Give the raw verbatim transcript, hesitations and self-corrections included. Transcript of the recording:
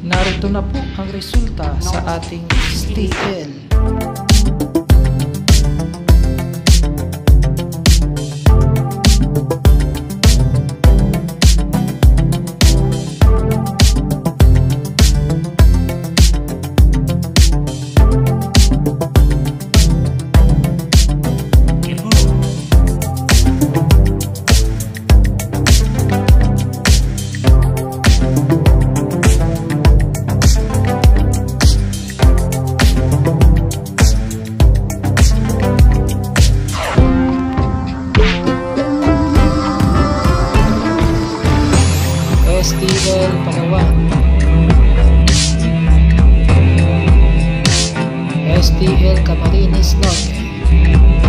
Narito na po ang resulta sa ating S T L. S T L Palawan, S T L Camarines Norte,